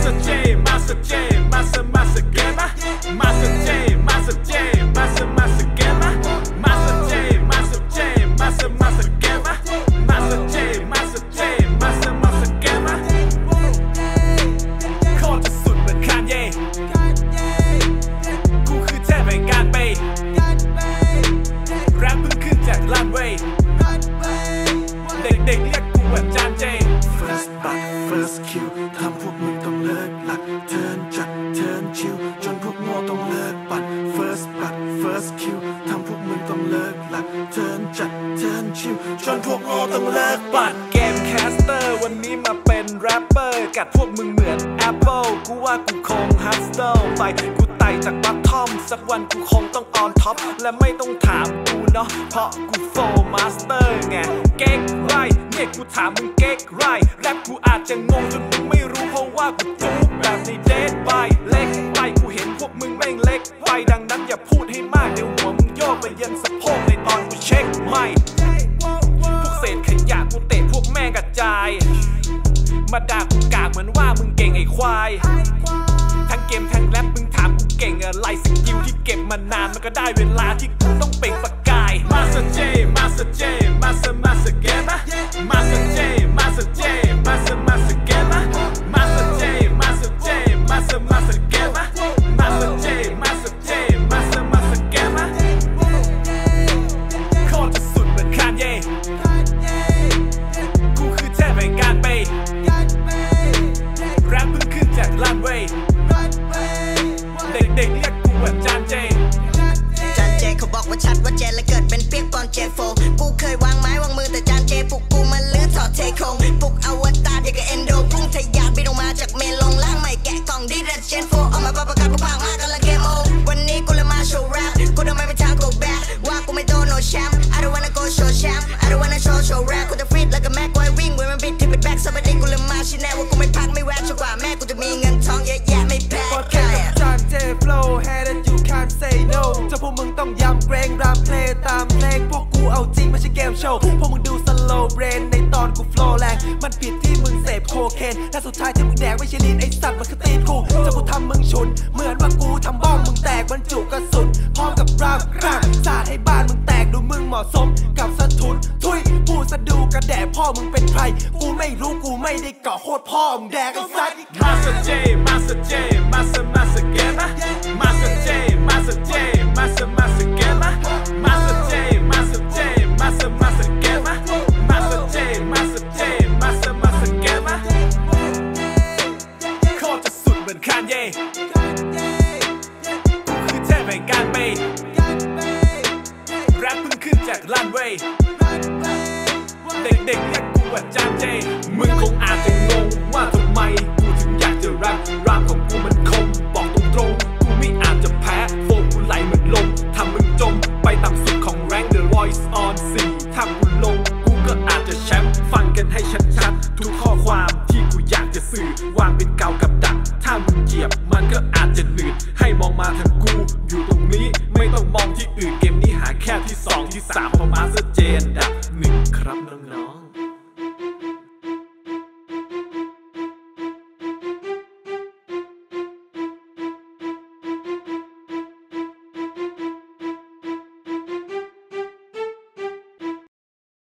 Master J Master J Master Master Gamer Master J Master J Master Master Gamer Master J Master J Master Master Gamer Master J Master J Master Master Gamer โคตรจะสุดเหมือนคานเย่กูคือเทพแห่งการเปย์แรปเพิ่งขึ้นจากลันเวย์เด็กๆเรียกกูว่าจานเจ First back First kill ทำพวกมึงต้องเลิกหลัก Turn จัด Turn ชิวจนพวกโง่ต้องเลิกปั่น First back First kill ทำพวกมึงต้องเลิกหลัก Turn จัด Turn ชิวจนพวกโง่ต้องเลิกปั่นเกมแคสเตอร์วันนี้มาเป็นแรปเปอร์กัดพวกมึงเหมือน Apple กูว่ากูคงฮัสเติลไปกูไต่จากบัตทอมสักวันกูคงต้องออนท็อปและไม่ต้องถามกูเนาะเพราะกูโฟมาสเตอร์ไงเก๊กไรเนี่ยกูถามมึงเก๊กไรแรปกูอาจจะงงจนมึงไม่รู้เพราะว่ากูจู๊แบบในเดทบายเล็กไปกูเห็นพวกมึงแม่งเล็กไปดังนั้นอย่าพูดให้มากเดี๋ยวหัวมึงโยกไปยันสะโพกในตอนกูเช็คไม่พวกเศษขยะกูเตะพวกแม่งกระจายมาด่ากูกากเหมือนว่ามึงเก่งไอ้ควายทั้งเกมทั้งแรปมึงถามกูเก่งอะไรสกิลที่เก็บมานานมันก็ได้เวลาที่กูต้องเปล่งประกาย Master J Master J Master Master Gamer Master J Master J Master Master Gamer Master J Master J Master Master Gamer Master J Master J Master Master Gamer โคตรจะสุดเหมือนคานเย่กูคือเทพแห่งการเปย์แรปเพิ่งขึ้นจากลันเวย์เด็กๆเรียกกูว่าจานเจเขาบอกว่าชัดว่าเจและเกิดเป็นเปียกตอนเจโฟกูเคยวางไม้วางมือแต่จานเจปลุกกูมาลื้อถอดเทโคงปลุกอวตารอย่างกับเอนโดพุ่งทะยานบินออกมาจากเมนลงล่างใหม่แกะกล่องดีเรเจนโฟออกมาประกาศพวกพังมากกำลังเกมโอวันนี้กูเลยมาโชว์แรปกูทำไมไม่ทาง go back ว่ากูไม่โดน no champ I don't wanna go show champ I don't wanna show rap กูจะฟรีดแล้วก็แม็กไว้วิ่งเหมือนมันบิดที่เป็นแบ็คสวัสดีกูเลยมาชิแน่ว่ากูไม่พักไม่แวะจนกว่าแม่กูจะมีเงินทองเยอะแยะไม่แพ้ใครจานเจ flow head and you can't say no จะพวกมึงต้องยำเกรงรำเพลงตามเพลงพวกกูเอาจริงไม่ใช่เกมโชว์พวกมึงดู slow brain ในตอนกู flow แรงมันผิดที่มึงเสพโคเคนและสุดท้ายที่มึงแดกไม่ใช่ลีนไอสัตว์มันคือตีนกูจะกูทำมึงฉุนเหมือนว่ากูทำบ้องมึงแตกบรรจุกระสุนพร้อมกับรามกราบสาดให้บ้านมึงแตกดูมึงเหมาะสมกับสะทุนทุยพูดสะดูกระแดกพ่อมึงเป็นใครกูไม่รู้กูไม่ได้เกาะโคตรพ่อมึงแดกไอ้สัตว์ Master J Master J Master Master Gamer Master J Master J Master Master Gamer Master J Master J Master Master Gamer Master J Master J Master Master Gamer โคตรจะสุดเหมือนคานเย่กูคือเทพแห่งการเปย์แรปเพิ่งขึ้นจากลันเวย์เด็กๆเรียกกูว่าจานเจมึงคงอาจจะงงว่าทำไมกูถึงอยากจะแรปรามของกูมันคมบอกตรงๆกูไม่อาจจะแพ้โฟกูไหลเหมือนลมทำมึงจมไปต่ำสุดของ rank the voice on 4ถ้ากูลงกูก็อาจจะแชมป์ฟังกันให้ชัดๆทุกข้อความที่กูอยากจะสื่อวางเป็นเกากับดักถ้ามึงเหยียบมันก็อาจจะหนืดให้มองมาทาง